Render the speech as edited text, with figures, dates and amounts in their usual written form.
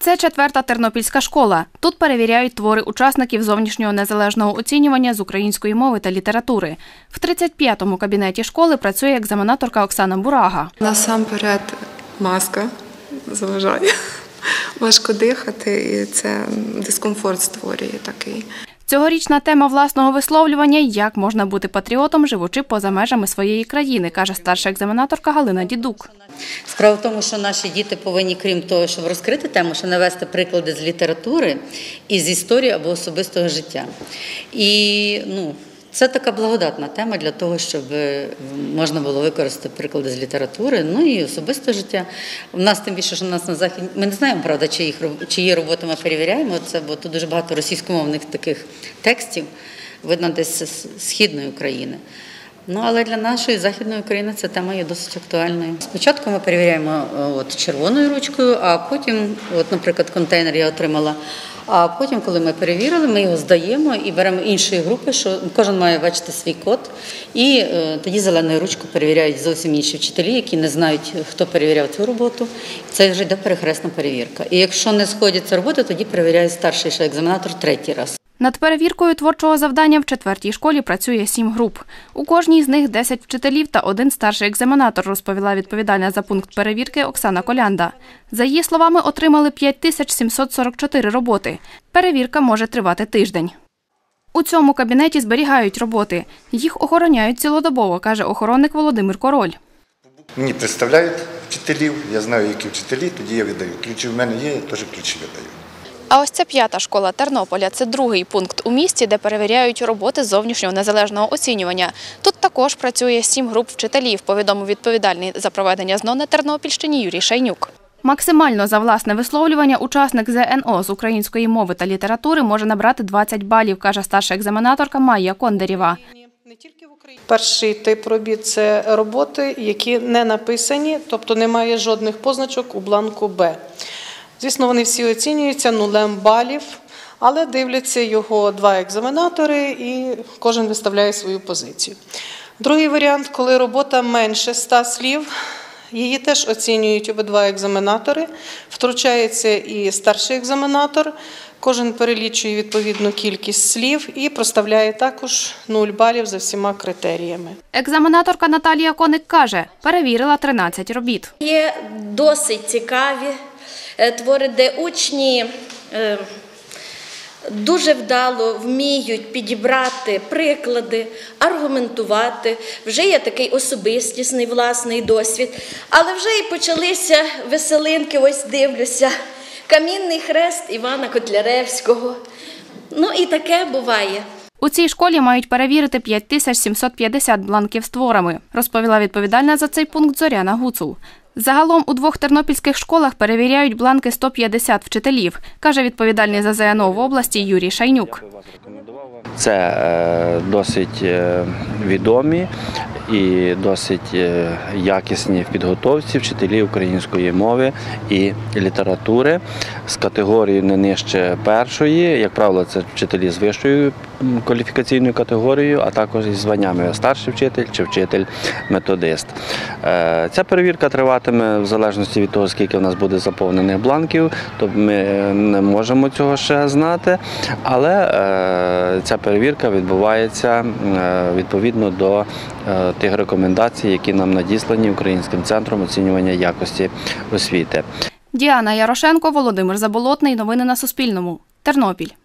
Це 4-та тернопільська школа. Тут перевіряють твори учасників зовнішнього незалежного оцінювання з української мови та літератури. В 35-му кабінеті школи працює екзаменаторка Оксана Бурага. Насамперед маска заважає. Важко дихати і це дискомфорт створює такий. Цьогорічна тема власного висловлювання – як можна бути патріотом, живучи поза межами своєї країни, каже старша екзаменаторка Галина Дідук. Справа в тому, що наші діти повинні, крім того, щоб розкрити тему, ще навести приклади з літератури і з історії або особистого життя. І це така благодатна тема для того, щоб можна було використати приклади з літератури, і особистого життя. У нас тим більше, що у нас на Західні, ми не знаємо, правда, чиї роботи ми перевіряємо, бо тут дуже багато російськомовних таких текстів, видно десь з Східної України. Але для нашої Західної України ця тема є досить актуальною. Спочатку ми перевіряємо червоною ручкою, а потім, наприклад, контейнер я отримала, а потім, коли ми перевірили, ми його здаємо і беремо іншої групи, що кожен має бачити свій код, і тоді зеленою ручкою перевіряють зовсім інші вчителі, які не знають, хто перевіряв цю роботу. Це вже йде перехресна перевірка. І якщо не сходяться роботи, тоді перевіряє старший екзаменатор 3-й раз. Над перевіркою творчого завдання в 4-й школі працює 7 груп. У кожній з них 10 вчителів та 1 старший екзаменатор, розповіла відповідальна за пункт перевірки Оксана Колянда. За її словами, отримали 5744 роботи. Перевірка може тривати тиждень. У цьому кабінеті зберігають роботи. Їх охороняють цілодобово, каже охоронник Володимир Король. Мені представляють вчителів, я знаю, які вчителі, тоді я видаю. Ключі в мене є, я теж ключі видаю. А ось ця 5-та школа Тернополя – це 2-й пункт у місті, де перевіряють роботи зовнішнього незалежного оцінювання. Тут також працює 7 груп вчителів, повідомив відповідальний за проведення ЗНО на Тернопільщині Юрій Шайнюк. Максимально за власне висловлювання учасник ЗНО з української мови та літератури може набрати 20 балів, каже старша екзаменаторка Майя Кондерєва. Перший тип робіт – це роботи, які не написані, тобто немає жодних позначок у бланку Б. Звісно, вони всі оцінюються нулем балів, але дивляться його 2 екзаменатори і кожен виставляє свою позицію. Другий варіант, коли робота менше 100 слів, її теж оцінюють обидва екзаменатори, втручається і старший екзаменатор, кожен перелічує відповідну кількість слів і проставляє також 0 балів за всіма критеріями. Екзаменаторка Наталія Коник каже, перевірила 13 робіт. Є досить цікаві твори, де учні дуже вдало вміють підібрати приклади, аргументувати. Вже є такий особистісний власний досвід. Але вже і почалися веселинки, ось дивлюся, камінний хрест Івана Котляревського. І таке буває. У цій школі мають перевірити 5750 бланків з творами, розповіла відповідальна за цей пункт Зоряна Гуцул. Загалом у 2 тернопільських школах перевіряють бланки 150 вчителів, каже відповідальний за ЗНО в області Юрій Шайнюк. Це досить відомі і досить якісні в підготовці вчителі української мови і літератури з категорією не нижче 1-ї, як правило, це вчителі з вищою кваліфікаційною категорією, а також із званнями старший вчитель чи вчитель-методист. Ця перевірка триватиме в залежності від того, скільки в нас буде заповнених бланків, тобто ми не можемо цього ще знати, але ця перевірка відбувається відповідно до тих рекомендацій, які нам надіслані Українським центром оцінювання якості освіти. Діана Ярошенко, Володимир Заболотний. Новини на Суспільному. Тернопіль.